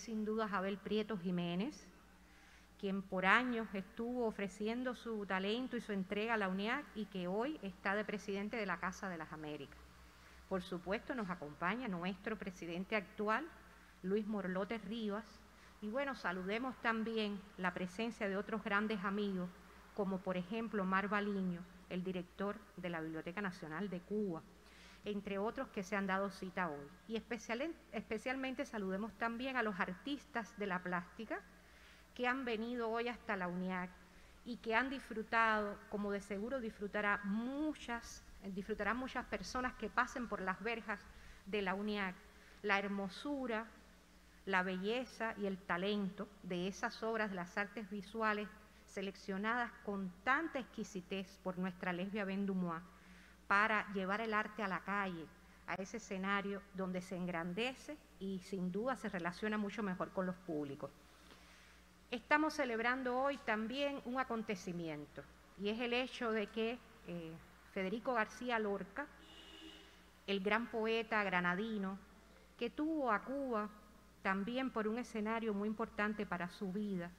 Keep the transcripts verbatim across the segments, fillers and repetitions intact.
sin duda Abel Prieto Jiménez, quien por años estuvo ofreciendo su talento y su entrega a la UNIAC y que hoy está de presidente de la Casa de las Américas. Por supuesto, nos acompaña nuestro presidente actual, Luis Morlote Rivas, y bueno, saludemos también la presencia de otros grandes amigos, como por ejemplo Mar Baliño, el director de la Biblioteca Nacional de Cuba, entre otros que se han dado cita hoy. Y especial, especialmente saludemos también a los artistas de la plástica que han venido hoy hasta la UNIAC y que han disfrutado, como de seguro disfrutará muchas, disfrutarán muchas personas que pasen por las verjas de la UNIAC, la hermosura, la belleza y el talento de esas obras de las artes visuales seleccionadas con tanta exquisitez por nuestra Lesbia Ben Dumois para llevar el arte a la calle, a ese escenario donde se engrandece y sin duda se relaciona mucho mejor con los públicos. Estamos celebrando hoy también un acontecimiento y es el hecho de que eh, Federico García Lorca, el gran poeta granadino, que tuvo a Cuba también por un escenario muy importante para su vida,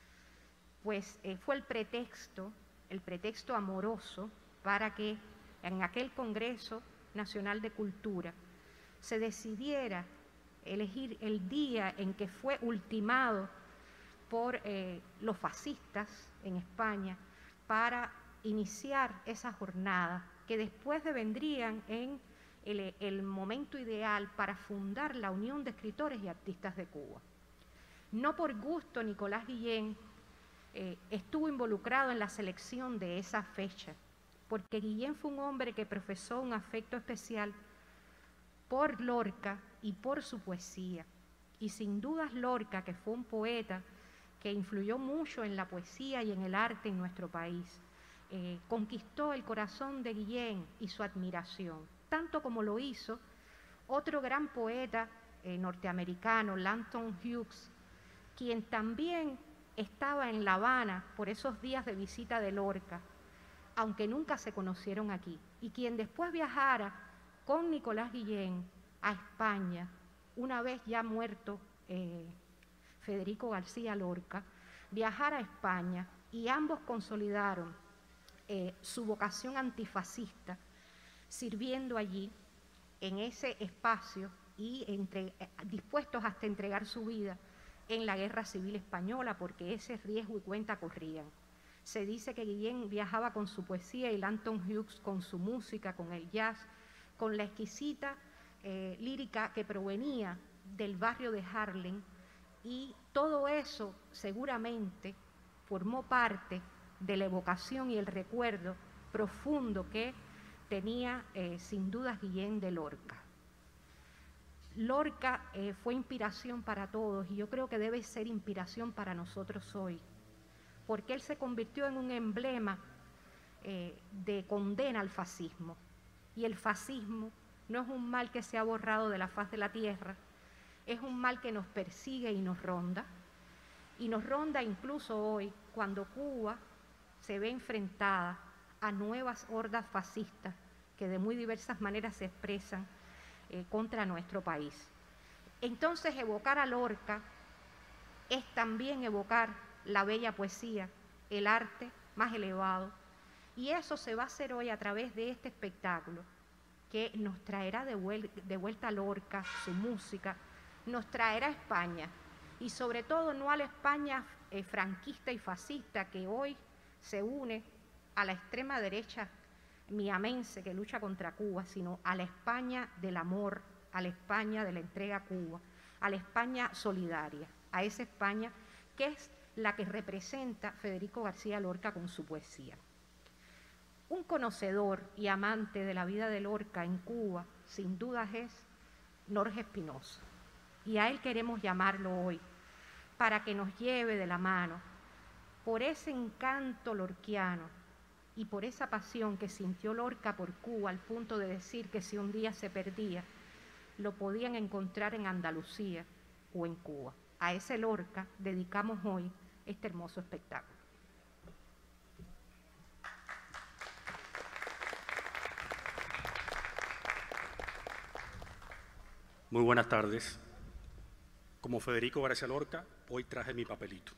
pues eh, fue el pretexto, el pretexto amoroso para que en aquel Congreso Nacional de Cultura se decidiera elegir el día en que fue ultimado por eh, los fascistas en España para iniciar esa jornada que después de vendrían en el, el momento ideal para fundar la Unión de Escritores y Artistas de Cuba. No por gusto Nicolás Guillén eh, estuvo involucrado en la selección de esa fecha, porque Guillén fue un hombre que profesó un afecto especial por Lorca y por su poesía. Y sin dudas Lorca, que fue un poeta que influyó mucho en la poesía y en el arte en nuestro país, eh, conquistó el corazón de Guillén y su admiración, tanto como lo hizo otro gran poeta eh, norteamericano, Langton Hughes, quien también estaba en La Habana por esos días de visita de Lorca, aunque nunca se conocieron aquí, y quien después viajara con Nicolás Guillén a España, una vez ya muerto eh, Federico García Lorca, viajar a España y ambos consolidaron eh, su vocación antifascista, sirviendo allí en ese espacio y entre, eh, dispuestos hasta entregar su vida en la Guerra Civil Española, porque ese riesgo y cuenta corrían. Se dice que Guillén viajaba con su poesía y Langton Hughes con su música, con el jazz, con la exquisita eh, lírica que provenía del barrio de Harlem, y todo eso seguramente formó parte de la evocación y el recuerdo profundo que tenía eh, sin dudas Guillén de Lorca. Lorca eh, fue inspiración para todos y yo creo que debe ser inspiración para nosotros hoy, porque él se convirtió en un emblema eh, de condena al fascismo. Y el fascismo no es un mal que se ha borrado de la faz de la tierra, es un mal que nos persigue y nos ronda, y nos ronda incluso hoy cuando Cuba se ve enfrentada a nuevas hordas fascistas que de muy diversas maneras se expresan eh, contra nuestro país. Entonces, evocar a Lorca es también evocar la bella poesía, el arte más elevado, y eso se va a hacer hoy a través de este espectáculo que nos traerá de, vuel de vuelta a Lorca, su música, nos traerá a España, y sobre todo no a la España eh, franquista y fascista que hoy se une a la extrema derecha miamense que lucha contra Cuba, sino a la España del amor, a la España de la entrega a Cuba, a la España solidaria, a esa España que es la que representa Federico García Lorca con su poesía. Un conocedor y amante de la vida de Lorca en Cuba, sin dudas, es Norge Espinosa. Y a él queremos llamarlo hoy, para que nos lleve de la mano por ese encanto lorquiano y por esa pasión que sintió Lorca por Cuba, al punto de decir que si un día se perdía, lo podían encontrar en Andalucía o en Cuba. A ese Lorca dedicamos hoy este hermoso espectáculo. Muy buenas tardes. Como Federico García Lorca, hoy traje mi papelito.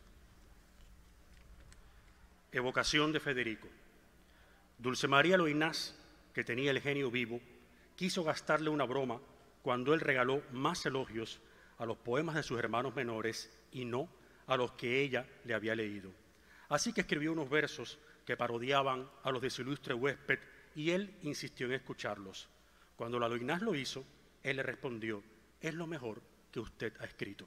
Evocación de Federico. Dulce María Loinás, que tenía el genio vivo, quiso gastarle una broma cuando él regaló más elogios a los poemas de sus hermanos menores y no a los que ella le había leído. Así que escribió unos versos que parodiaban a los de su ilustre huésped y él insistió en escucharlos. Cuando la Loinás lo hizo, él le respondió: es lo mejor que usted ha escrito.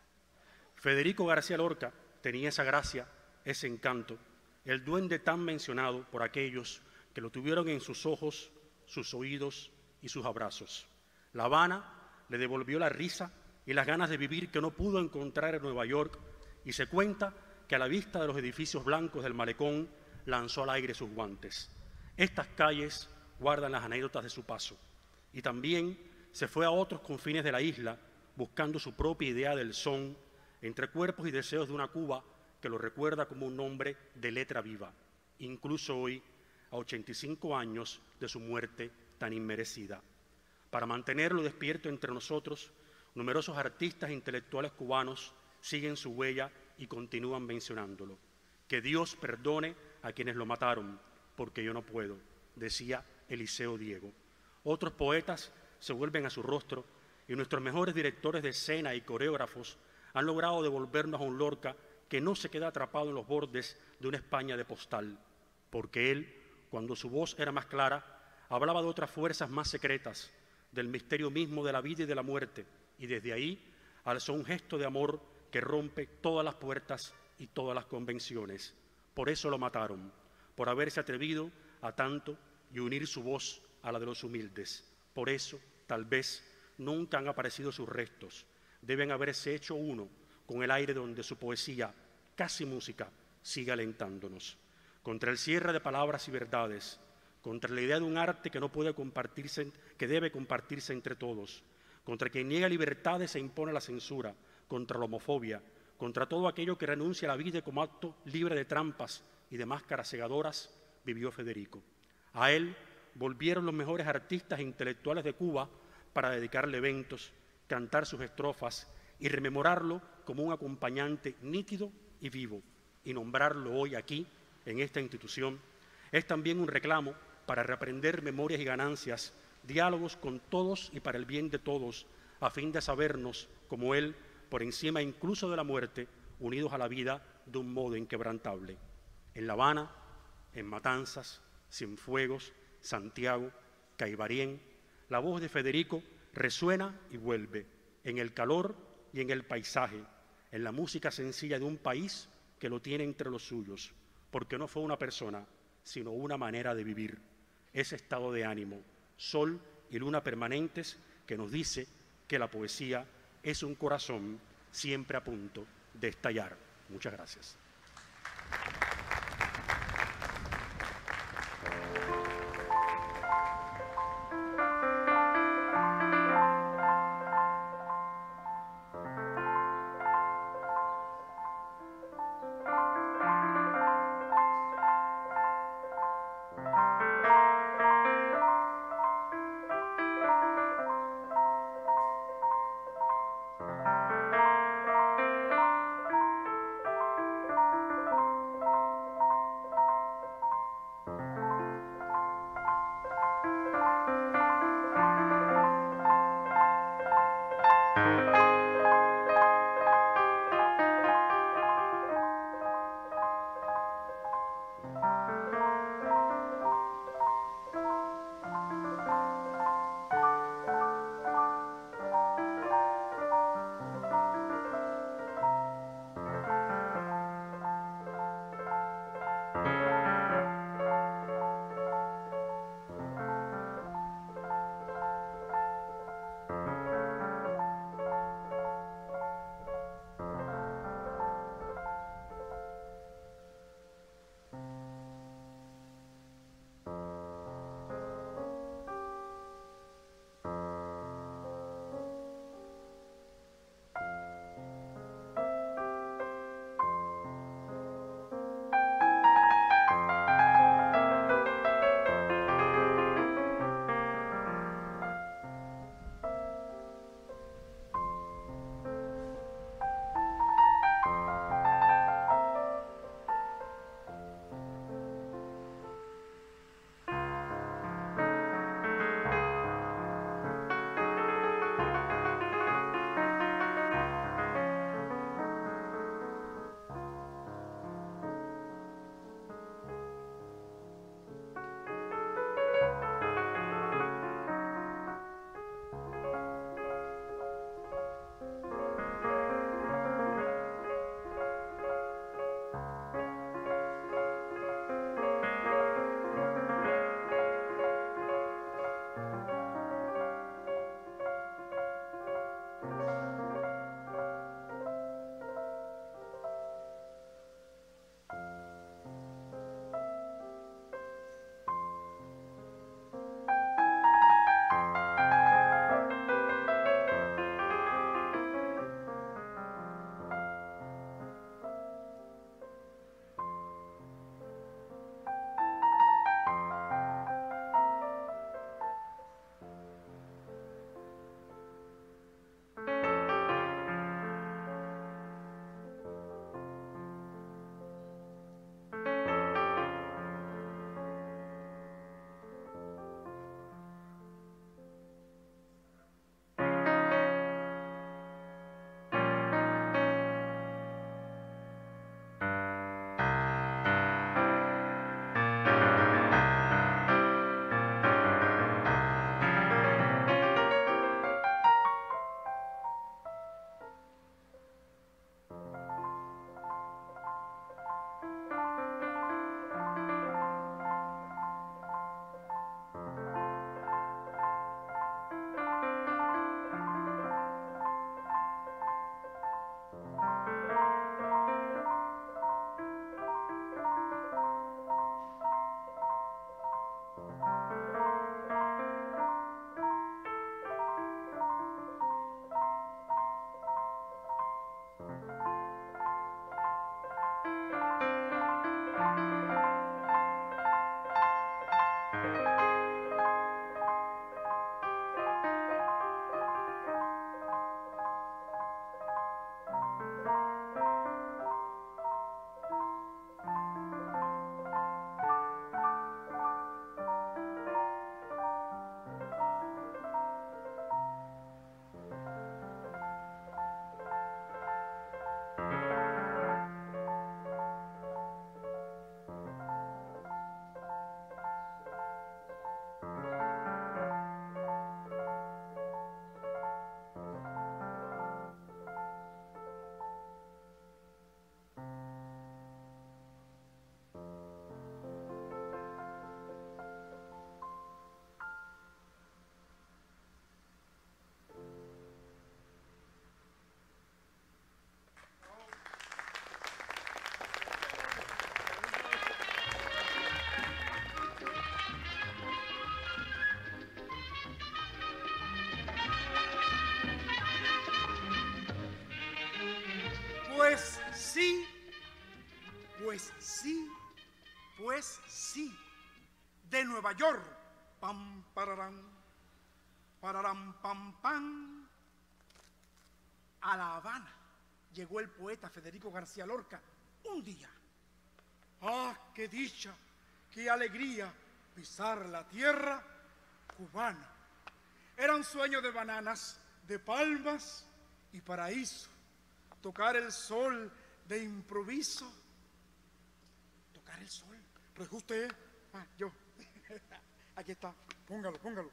Federico García Lorca tenía esa gracia, ese encanto, el duende tan mencionado por aquellos que lo tuvieron en sus ojos, sus oídos y sus abrazos. La Habana le devolvió la risa y las ganas de vivir que no pudo encontrar en Nueva York, y se cuenta que a la vista de los edificios blancos del malecón lanzó al aire sus guantes. Estas calles guardan las anécdotas de su paso, y también se fue a otros confines de la isla buscando su propia idea del son, entre cuerpos y deseos de una Cuba que lo recuerda como un hombre de letra viva, incluso hoy, a ochenta y cinco años de su muerte tan inmerecida. Para mantenerlo despierto entre nosotros, numerosos artistas e intelectuales cubanos siguen su huella y continúan mencionándolo. Que Dios perdone a quienes lo mataron, porque yo no puedo, decía Eliseo Diego. Otros poetas se vuelven a su rostro y nuestros mejores directores de escena y coreógrafos han logrado devolvernos a un Lorca que no se queda atrapado en los bordes de una España de postal, porque él, cuando su voz era más clara, hablaba de otras fuerzas más secretas, del misterio mismo de la vida y de la muerte, y desde ahí alzó un gesto de amor que rompe todas las puertas y todas las convenciones. Por eso lo mataron, por haberse atrevido a tanto y unir su voz a la de los humildes. Por eso, tal vez, nunca han aparecido sus restos. Deben haberse hecho uno con el aire donde su poesía, casi música, sigue alentándonos. Contra el cierre de palabras y verdades, contra la idea de un arte que no puede compartirse, que debe compartirse entre todos, contra quien niega libertades e impone la censura, contra la homofobia, contra todo aquello que renuncia a la vida como acto libre de trampas y de máscaras cegadoras, vivió Federico. A él volvieron los mejores artistas e intelectuales de Cuba para dedicarle eventos, cantar sus estrofas y rememorarlo como un acompañante nítido y vivo, y nombrarlo hoy aquí, en esta institución, es también un reclamo para reaprender memorias y ganancias, diálogos con todos y para el bien de todos, a fin de sabernos, como él, por encima incluso de la muerte, unidos a la vida de un modo inquebrantable. En La Habana, en Matanzas, Cienfuegos, Santiago, Caibarien, la voz de Federico resuena y vuelve, en el calor y en el paisaje, en la música sencilla de un país que lo tiene entre los suyos, porque no fue una persona, sino una manera de vivir, ese estado de ánimo, sol y luna permanentes que nos dice que la poesía es un corazón siempre a punto de estallar. Muchas gracias. Pues sí, pues sí, pues sí. De Nueva York, pam, pararán, pararán, pam, pam, a La Habana llegó el poeta Federico García Lorca un día. ¡Ah, qué dicha, qué alegría pisar la tierra cubana! Era un sueño de bananas, de palmas y paraíso. Tocar el sol de improviso. Tocar el sol. Pero es usted. Ah, yo. Aquí está. Póngalo, póngalo.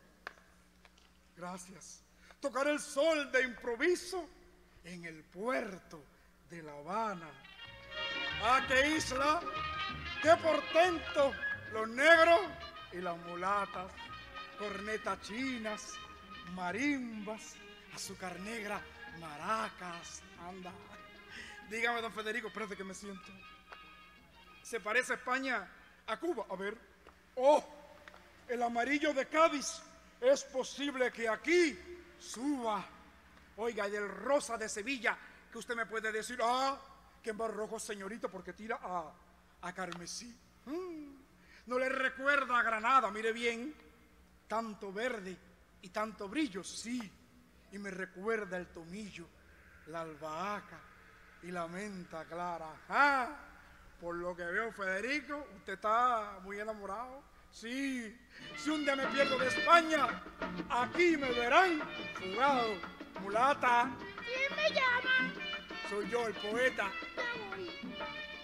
Gracias. Tocar el sol de improviso en el puerto de La Habana. ¡Ah, qué isla! ¡Qué portento! Los negros y las mulatas, cornetas chinas, marimbas, azúcar negra, maracas. Anda. Dígame, don Federico, espérate que me siento. ¿Se parece España a Cuba? A ver. ¡Oh! El amarillo de Cádiz. Es posible que aquí suba. Oiga, y el rosa de Sevilla, que usted me puede decir, ah, que más rojo, señorito, porque tira a, a carmesí. Mm. No le recuerda a Granada, mire bien, tanto verde y tanto brillo, sí. Y me recuerda el tomillo, la albahaca y la menta clara. Ah, por lo que veo, Federico, usted está muy enamorado. Sí, si un día me pierdo de España, aquí me verán jugado. Mulata. ¿Quién me llama? Soy yo, el poeta. Ya voy.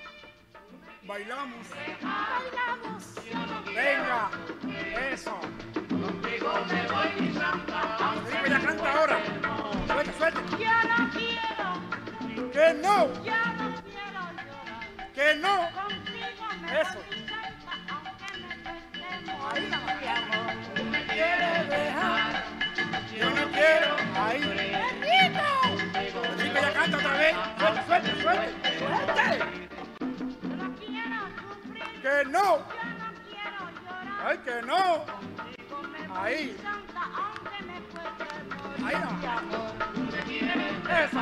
Bailamos. Bailamos. Venga, eso. Contigo me voy mi santa. Federico ya canta ahora. Suelte, suelte. Yo no quiero. Que no, Yo no quiero llorar. que no. Contigo me Eso. voy mi santa, aunque me cueste Ahí la morir de amor. Tú me quieres dejar. Yo no quiero. Ahí. ¡Federico! Federico ya canta otra vez. Suelte, suelte, suelte. Suelte. Yo no quiero sufrir. Que no. Yo no quiero llorar. Ay, que no. Contigo me voy Ahí. mi santa, aunque me cueste morir Ahí no. de amor. Eso.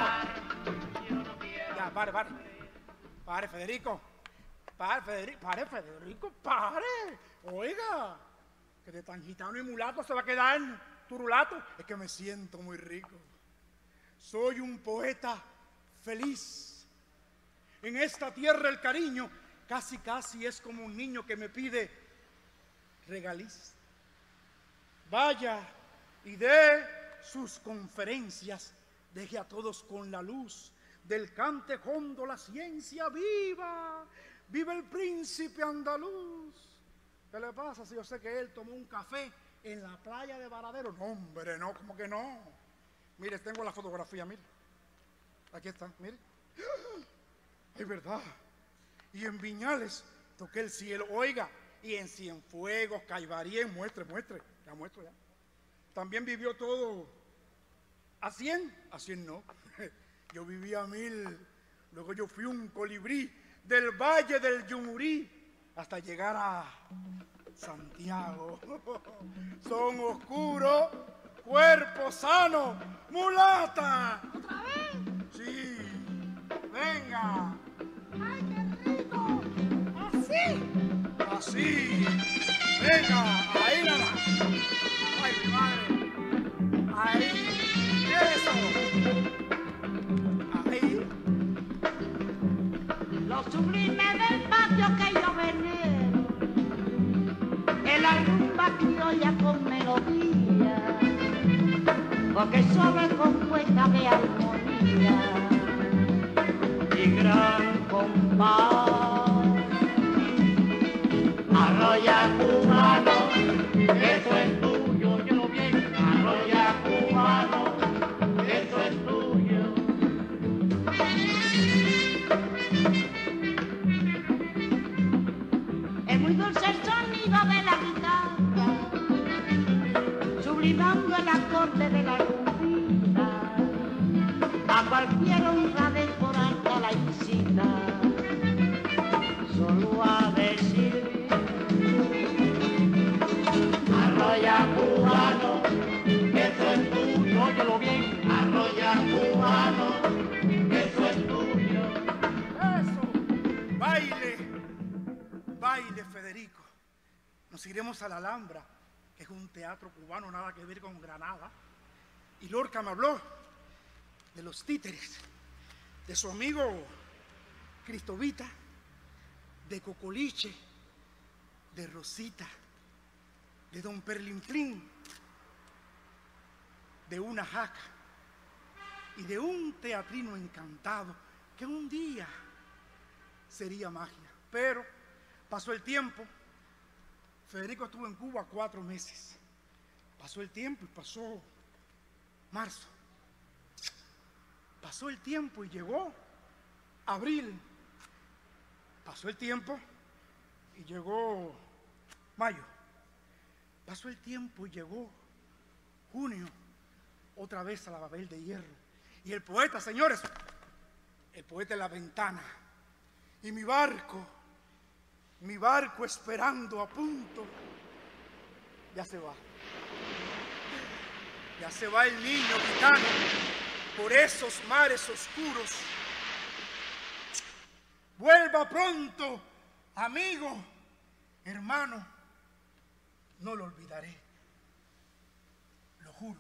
Ya, pare, pare. Pare, Federico. Pare, Federico. Pare, Federico. Pare. Oiga, que de tan gitano y mulato se va a quedar turulato. Es que me siento muy rico. Soy un poeta feliz. En esta tierra el cariño casi, casi es como un niño que me pide regaliz. Vaya y dé sus conferencias, deje a todos con la luz del cante hondo la ciencia viva, viva el príncipe andaluz. ¿Qué le pasa si yo sé que él tomó un café en la playa de Varadero? No, hombre, no, ¿cómo que no? Mire, tengo la fotografía, mire. Aquí está, mire. Es verdad. Y en Viñales toqué el cielo, oiga, y en Cienfuegos, Caibarien, muestre, muestre, ya muestro ya. También vivió todo a cien, a cien no. Yo vivía a mil, luego yo fui un colibrí del Valle del Yumurí hasta llegar a Santiago. Son oscuros, cuerpo sano, mulata. ¿Otra vez? Sí, venga. ¡Ay, qué rico! ¡Así! Así, venga, ahí nada más. Ay, mi madre. Ahí, eso. Ahí. Lo sublime del patio que yo venero, en la rumba criolla con melodía, porque sobre compuesta de armonía y gran compás. Arroya cubano, eso es tuyo, yo lo bien. Arroya cubano, eso es tuyo. Es muy dulce el sonido de la guitarra, sublimando el acorde de la rumbita, a cualquier honradez por alta la incita, solo a decir arroya cubano, eso es tuyo, óyelo bien, arroya cubano, eso es tuyo. nos iremos a la Alhambra, que es un teatro cubano, nada que ver con Granada. Y Lorca me habló de los títeres, de su amigo Cristovita, de Cocoliche, de Rosita, de Don Perlimplín, de una jaca y de un teatrino encantado que un día sería magia. Pero pasó el tiempo. Federico estuvo en Cuba cuatro meses. Pasó el tiempo y pasó marzo. Pasó el tiempo y llegó abril. Pasó el tiempo y llegó mayo. Pasó el tiempo y llegó junio, otra vez a la Babel de Hierro. Y el poeta, señores, el poeta en la ventana. Y mi barco, mi barco esperando a punto, ya se va. Ya se va el niño gitano por esos mares oscuros. Vuelva pronto, amigo, hermano, no lo olvidaré, lo juro.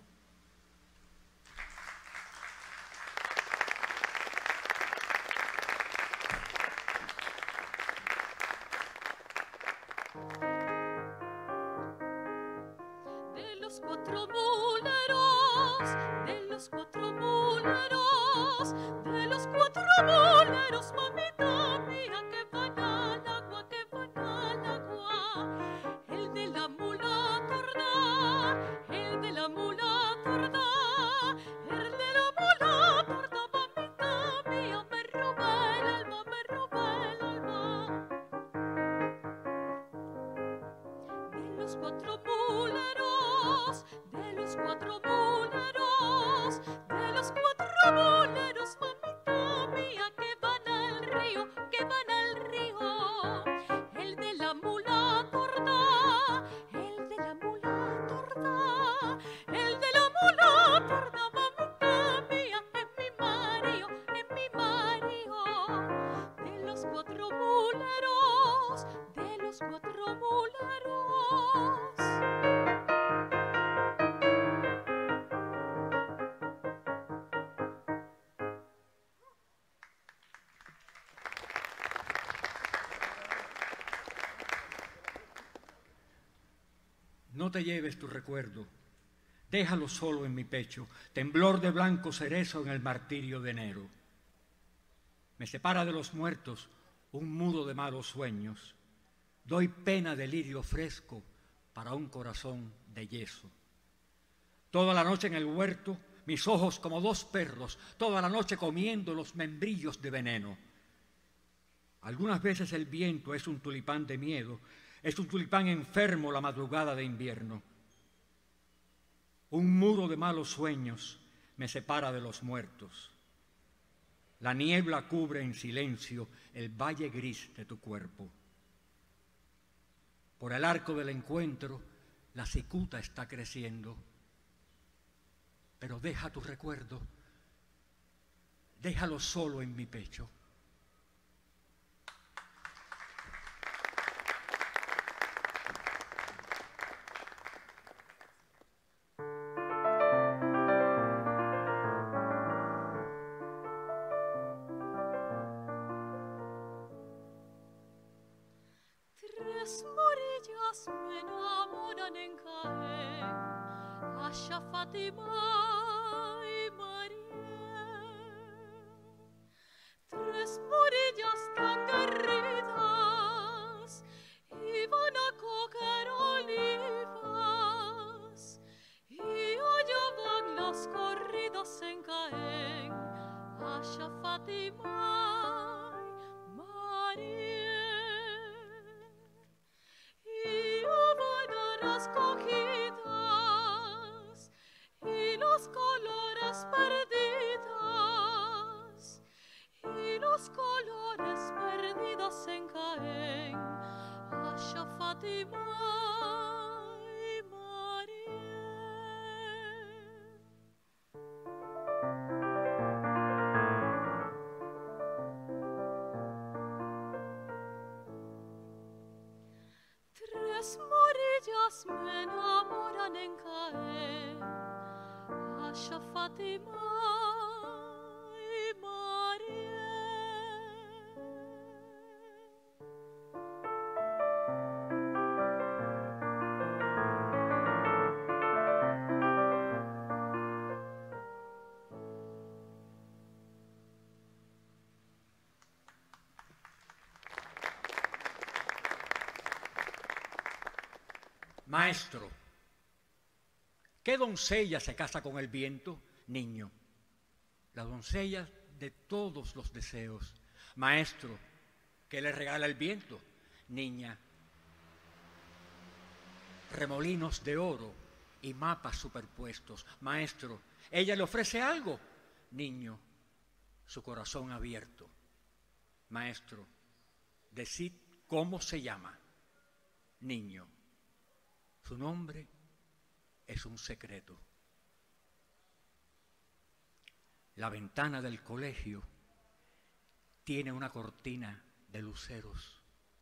De los cuatro boleros, de los cuatro boleros, de los cuatro boleros, mamita mía, que van al agua, que van al agua. El de la mula torda, el de la mula torda, el de la mula torda, mamita mía, me roba el alma, me roba el alma. De los cuatro boleros, de los cuatro boleros, de los cuatro boleros, mamita mía, que van al río, que van al río. El de la mula torda, el de la mula torda, el de la mula torda, mamita mía, es mi marido, es mi marido. De los cuatro boleros, de los cuatro boleros. No te lleves tu recuerdo, déjalo solo en mi pecho, temblor de blanco cerezo en el martirio de enero. Me separa de los muertos un mudo de malos sueños, doy pena de lirio fresco para un corazón de yeso. Toda la noche en el huerto, mis ojos como dos perros, toda la noche comiendo los membrillos de veneno. Algunas veces el viento es un tulipán de miedo, es un tulipán enfermo la madrugada de invierno. Un muro de malos sueños me separa de los muertos. La niebla cubre en silencio el valle gris de tu cuerpo. Por el arco del encuentro, la cicuta está creciendo. Pero deja tu recuerdo, déjalo solo en mi pecho. Tres morillas me enamoran en Jaén, Asha, Fátima y Mariel. Tres morillas tan guerridas iban a coger olivas y allá van las corridas en Jaén, Asha, Fátima y Mariel. Y van a las cogidas y los colores perdidas, y los colores perdidos en Jaén, Asha, Fátima y Mariel. Tres morillas Maestro, ¿qué doncella se casa con el viento? Niño, la doncella de todos los deseos. Maestro, ¿qué le regala el viento? Niña, remolinos de oro y mapas superpuestos. Maestro, ¿ella le ofrece algo? Niño, su corazón abierto. Maestro, decid cómo se llama. Niño, su nombre es un secreto. La ventana del colegio tiene una cortina de luceros.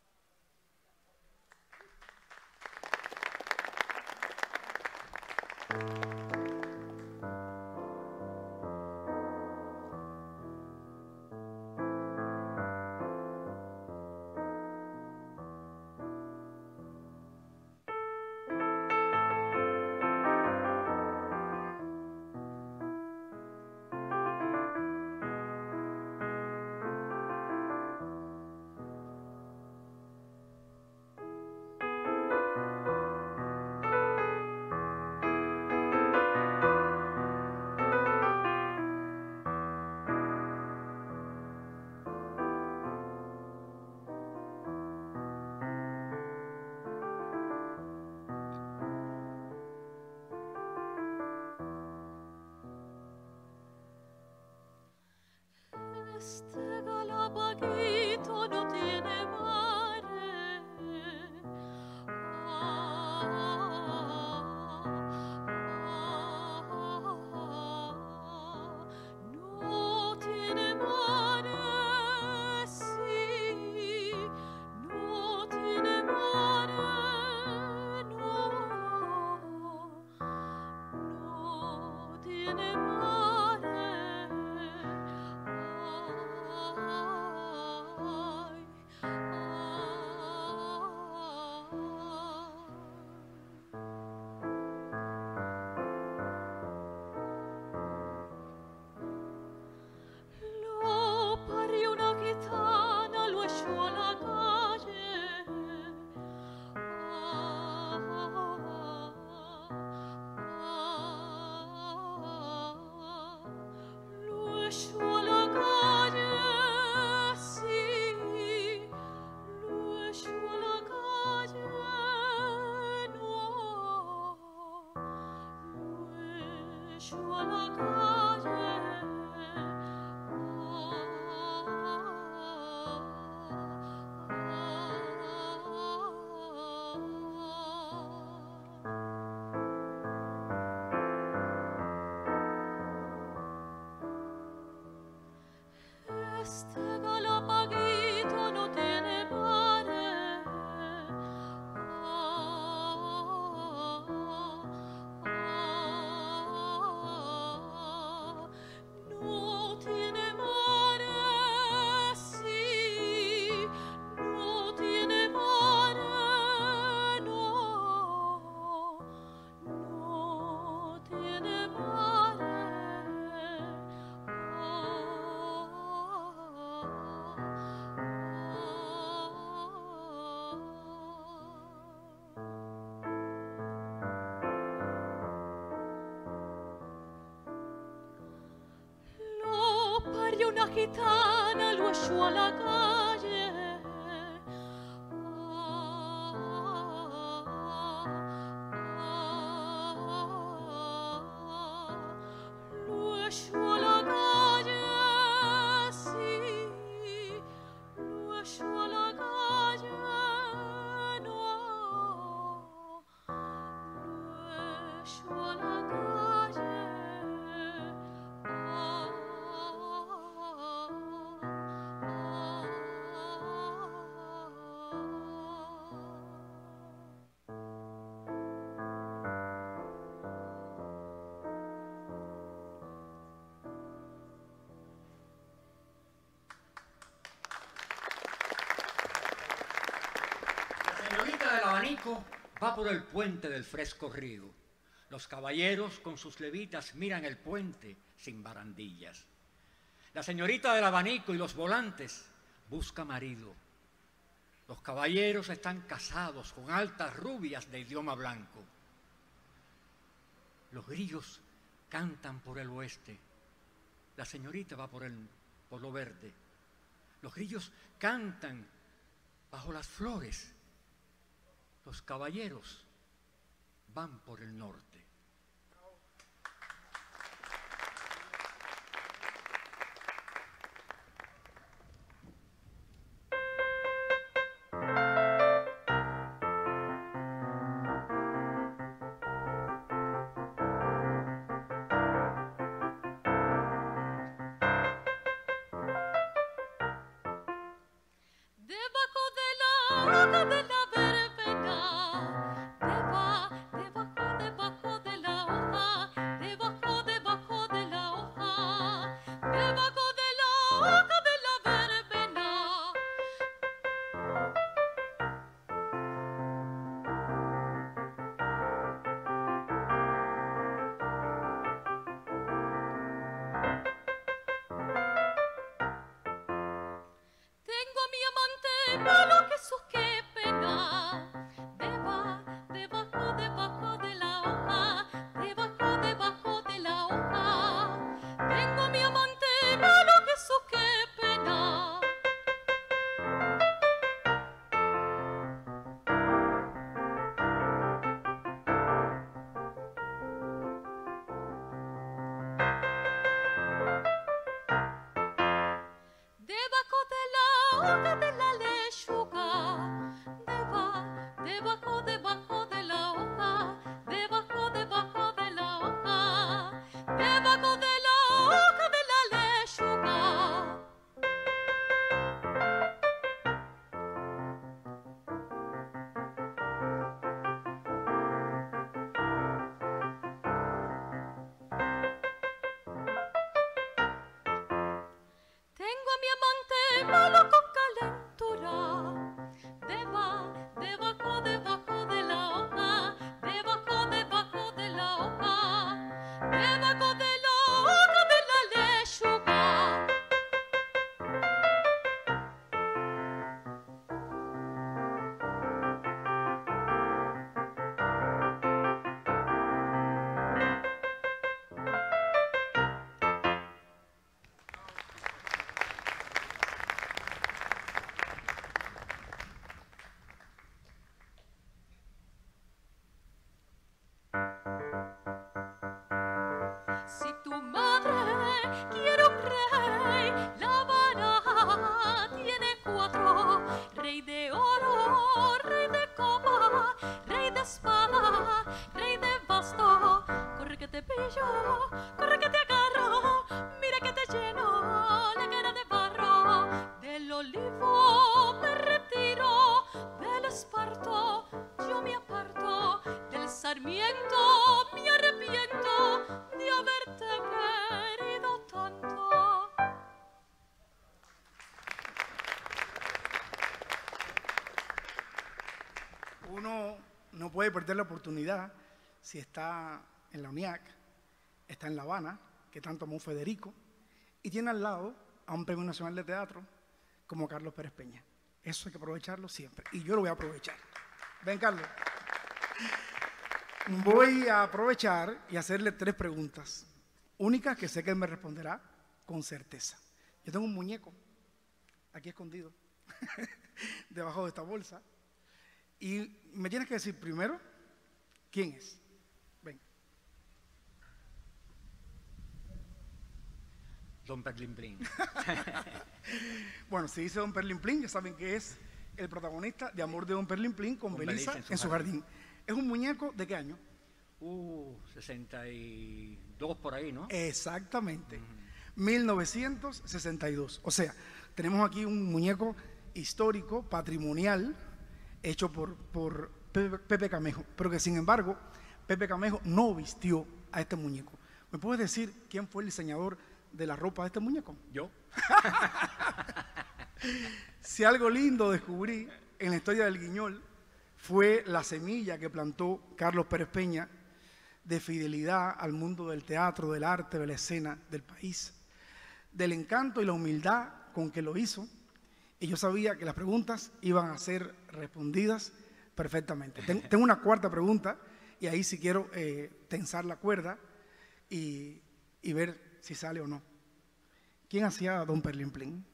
Este Galapaguito no tiene mare. Ah, ah, ah, no tiene mare, sí, no tiene mare, no, no tiene mare. Lo parió una gitana, lo echó a la calle. Ah, ah, ah, lo echó a la calle, sí, lo echó a la calle, no, lo echó a la calle. Este Galapaguito no tiene mare. Ah, ah, no tiene mare, sí, no tiene mare, no, no tiene mare. Lo parió una gitana, lo echó a la calle. Lo echó a la calle, sí, lo echó a la calle, no, lo echó a la calle. Ah, ah, ah. abanico va por el puente del fresco río. Los caballeros con sus levitas miran el puente sin barandillas. La señorita del abanico y los volantes busca marido. Los caballeros están casados con altas rubias de idioma blanco. Los grillos cantan por el oeste. La señorita va por, el, por lo verde. Los grillos cantan bajo las flores. Los caballeros van por el norte. No puede perder la oportunidad si está en la UNIAC, está en La Habana, que tanto amó Federico, y tiene al lado a un Premio Nacional de Teatro como Carlos Pérez Peña. Eso hay que aprovecharlo siempre, y yo lo voy a aprovechar. Ven, Carlos. Voy a aprovechar y hacerle tres preguntas, únicas que sé que él me responderá con certeza. Yo tengo un muñeco aquí escondido, debajo de esta bolsa, y me tienes que decir primero quién es. Ven. Don Perlimplín. Bueno, si dice Don Perlimplín, ya saben que es el protagonista de Amor de Don Perlimplín con, con Belisa, Belisa en su, en su jardín. jardín. ¿Es un muñeco de qué año? Uh, sesenta y dos por ahí, ¿no? Exactamente. Uh-huh. mil novecientos sesenta y dos. O sea, tenemos aquí un muñeco histórico, patrimonial, hecho por, por Pepe, Pepe Camejo, pero que sin embargo Pepe Camejo no vistió a este muñeco. ¿Me puedes decir quién fue el diseñador de la ropa de este muñeco? Yo. Si algo lindo descubrí en la historia del Guiñol fue la semilla que plantó Carlos Pérez Peña de fidelidad al mundo del teatro, del arte, de la escena del país, del encanto y la humildad con que lo hizo. Y yo sabía que las preguntas iban a ser respondidas perfectamente. Tengo una cuarta pregunta y ahí sí quiero eh, tensar la cuerda y, y ver si sale o no. ¿Quién hacía a Don Perlimplín?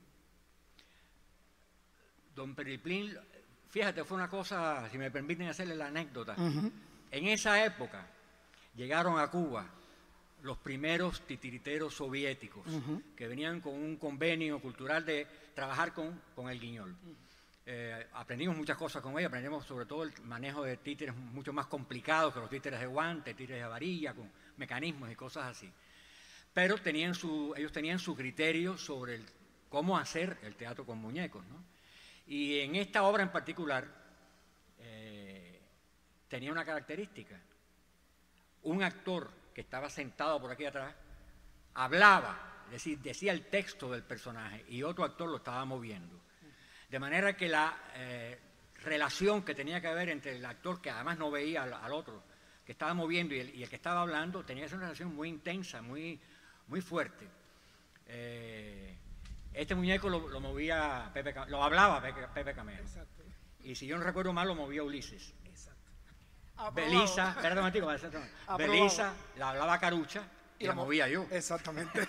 Don Perlimplín, fíjate, fue una cosa, si me permiten hacerle la anécdota. Uh-huh. En esa época llegaron a Cuba los primeros titiriteros soviéticos, uh-huh, que venían con un convenio cultural de trabajar con, con el guiñol. Uh-huh. Eh, aprendimos muchas cosas con ellos, aprendimos sobre todo el manejo de títeres mucho más complicados que los títeres de guante, títeres de varilla, con mecanismos y cosas así. Pero tenían su, ellos tenían su criterio sobre el, cómo hacer el teatro con muñecos, ¿no? Y en esta obra en particular eh, tenía una característica. Un actor que estaba sentado por aquí atrás hablaba, es decir, decía el texto del personaje y otro actor lo estaba moviendo. De manera que la eh, relación que tenía que haber entre el actor, que además no veía al, al otro, que estaba moviendo, y el, y el que estaba hablando, tenía esa relación muy intensa, muy, muy fuerte. Eh, este muñeco lo, lo movía Pepe, lo hablaba Pepe, Pepe Camero. Exacto. Y si yo no recuerdo mal, lo movía Ulises. Exacto. Belisa, espérate un momentico, Belisa la hablaba Carucha y, y la movía yo. Exactamente.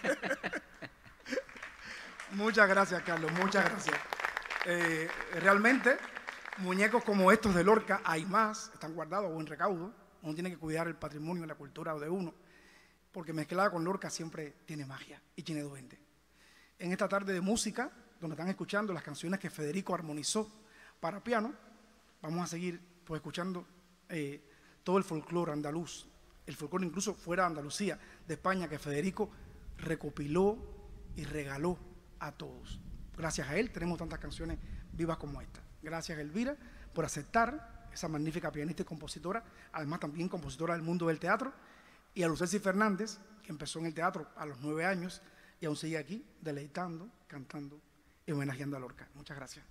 Muchas gracias, Carlos, muchas gracias. Eh, realmente, muñecos como estos de Lorca hay más, están guardados a buen recaudo. Uno tiene que cuidar el patrimonio y la cultura de uno, porque mezclada con Lorca siempre tiene magia y tiene duende. En esta tarde de música, donde están escuchando las canciones que Federico armonizó para piano, vamos a seguir pues, escuchando eh, todo el folclore andaluz, el folclore incluso fuera de Andalucía, de España, que Federico recopiló y regaló a todos. Gracias a él tenemos tantas canciones vivas como esta. Gracias a Elvira por aceptar, esa magnífica pianista y compositora, además también compositora del mundo del teatro, y a Luceci Fernández, que empezó en el teatro a los nueve años y aún sigue aquí deleitando, cantando y homenajeando a Lorca. Muchas gracias.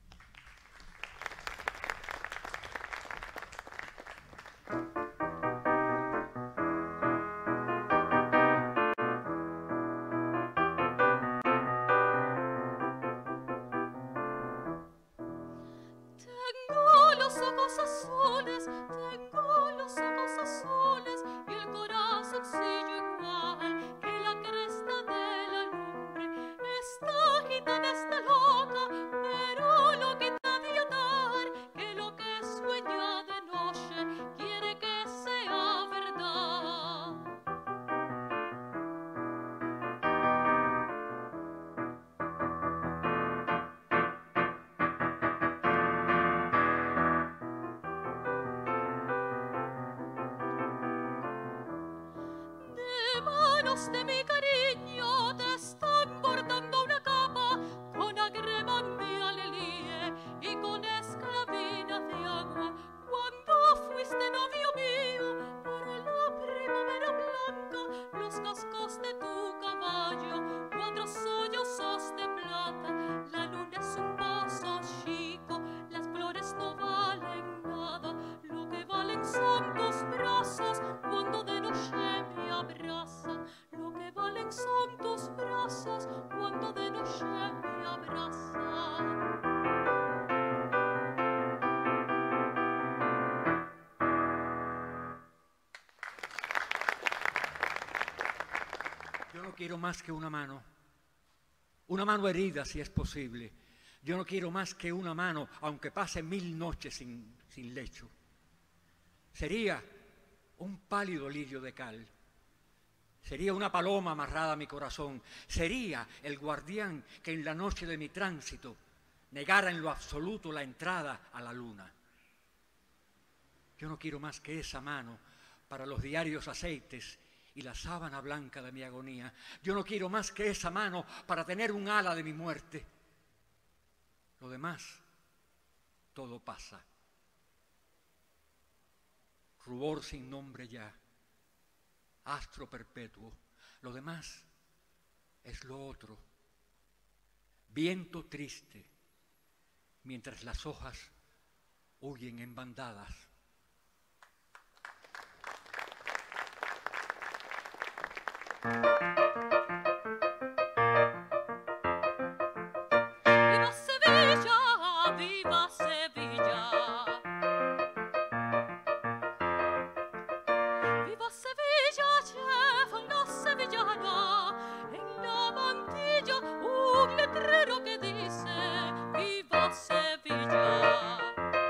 De mi cariño te están bordando una capa con agremán de alelíe y con esclavina de agua. Cuando fuiste novio mío para la primavera blanca, los cascos de tu caballo, cuatro sollozos de plata, la luna es un pozo chico, las flores no valen nada, lo que valen son tus brazos cuando de noche me abrazan. Lo que valen son tus brazos cuando de noche me abrazan. Yo no quiero más que una mano, una mano herida si es posible. Yo no quiero más que una mano, aunque pase mil noches sin, sin lecho. Sería un pálido lirio de cal. Sería una paloma amarrada a mi corazón. Sería el guardián que en la noche de mi tránsito negara en lo absoluto la entrada a la luna. Yo no quiero más que esa mano para los diarios aceites y la sábana blanca de mi agonía. Yo no quiero más que esa mano para tener un ala de mi muerte. Lo demás, todo pasa. Rubor sin nombre ya. Astro perpetuo, lo demás es lo otro. Viento triste, mientras las hojas huyen en bandadas. ¡Viva Sevilla! ¡Viva Sevilla! ¡Viva Sevilla! Llevan los sevillanos en la mantilla un letrero que dice ¡Viva Sevilla!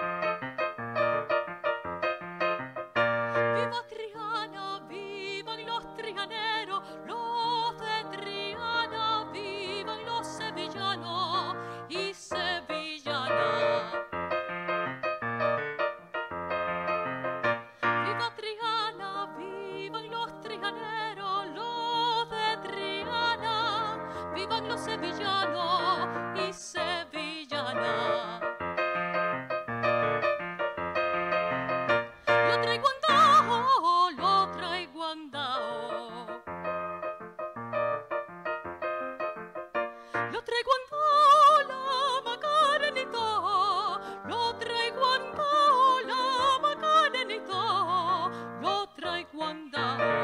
¡Viva Triana! ¡Vivan los trianeros! ¡Los de Triana! ¡Vivan los sevillanos y sevillanas! ¡Viva Triana! ¡Vivan los trianeros! ¡Los de Triana! ¡Vivan los sevillanos y sevillanas! Lo traigo andao, lo traigo andao. Lo traigo andao la macarenita, lo traigo andao la macarenita, lo traigo andao.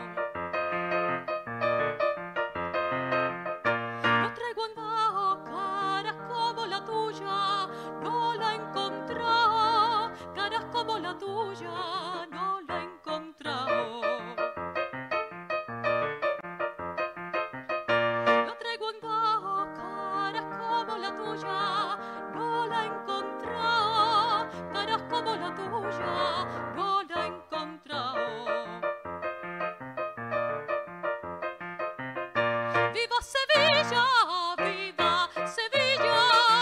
Lo traigo andao, caras como la tuya, no la he encontrado, caras como la tuya, no la he encontrado. Lo traigo andao, caras como la tuya, no la he encontrado, caras como la tuya, no la he encontrado. ¡Viva Sevilla! ¡Viva Sevilla!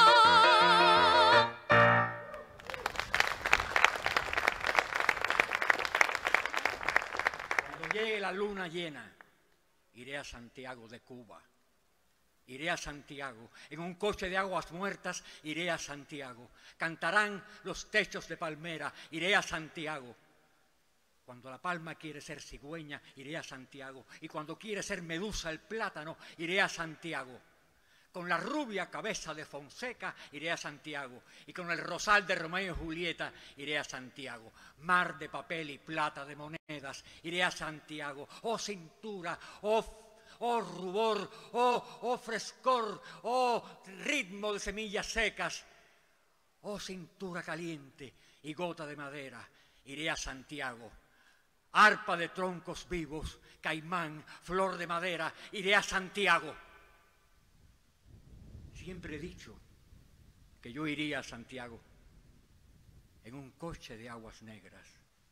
Cuando llegue la luna llena, iré a Santiago de Cuba. Iré a Santiago, en un coche de aguas muertas, iré a Santiago. Cantarán los techos de palmera, iré a Santiago. Cuando la palma quiere ser cigüeña, iré a Santiago. Y cuando quiere ser medusa el plátano, iré a Santiago. Con la rubia cabeza de Fonseca, iré a Santiago. Y con el rosal de Romeo y Julieta, iré a Santiago. Mar de papel y plata de monedas, iré a Santiago. Oh cintura, oh oh rubor, oh, oh frescor, oh ritmo de semillas secas, oh cintura caliente y gota de madera, iré a Santiago. Arpa de troncos vivos, caimán, flor de madera, iré a Santiago. Siempre he dicho que yo iría a Santiago en un coche de aguas negras.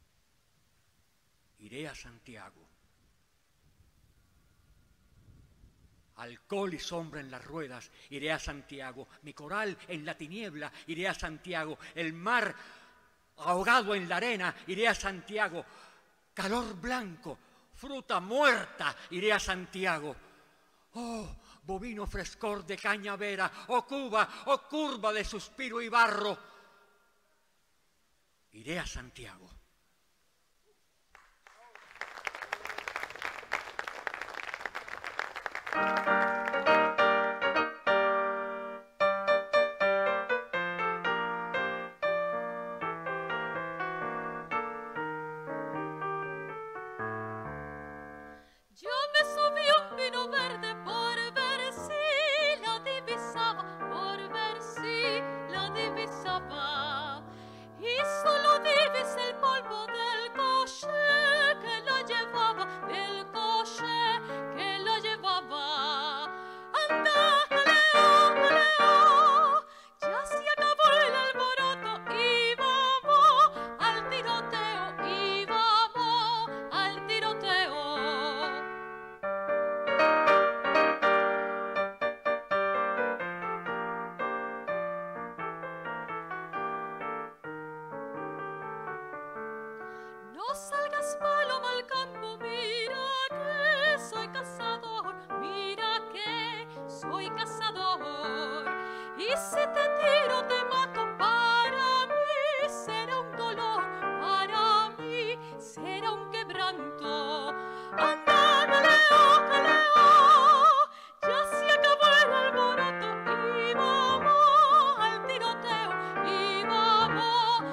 Iré a Santiago. Alcohol y sombra en las ruedas, iré a Santiago. Mi coral en la tiniebla, iré a Santiago. El mar ahogado en la arena, iré a Santiago. Calor blanco, fruta muerta, iré a Santiago. Oh, bovino frescor de cañavera, oh Cuba, oh curva de suspiro y barro, iré a Santiago. Yo me subí a un vino verde por ver si la divisaba, por ver si la divisaba. Y solo divisé el polvo del coche que la llevaba, del coche que la llevaba. Anda, jaleo, jaleo, ya se acabó el alboroto y vamos al tiroteo, y vamos al tiroteo. No salgas paloma al campo, mira que soy cazador, mira que soy cazador. Y si te tiro te mato, para mí será un dolor, para mí será un quebranto. Anda, jaleo, jaleo, ya se acabó el alboroto y vamos al tiroteo, y vamos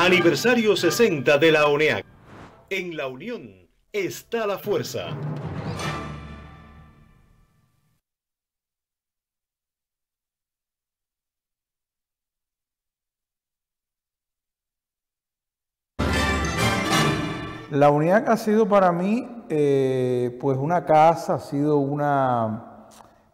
Aniversario sesenta de la ONEAC. En la unión está la fuerza. La UNIAC ha sido para mí eh, pues una casa, ha sido una,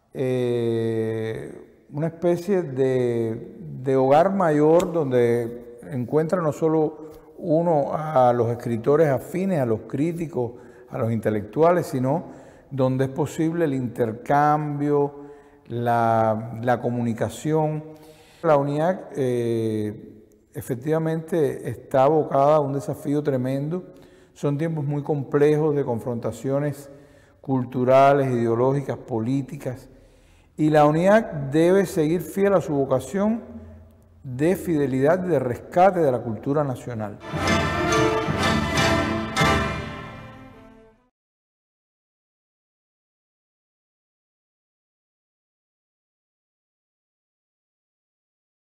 eh, una especie de, de hogar mayor donde encuentra no solo uno a los escritores afines, a los críticos, a los intelectuales, sino donde es posible el intercambio, la, la comunicación. La UNIAC eh, efectivamente está abocada a un desafío tremendo. Son tiempos muy complejos de confrontaciones culturales, ideológicas, políticas, y la UNIAC debe seguir fiel a su vocación de fidelidad y de rescate de la cultura nacional.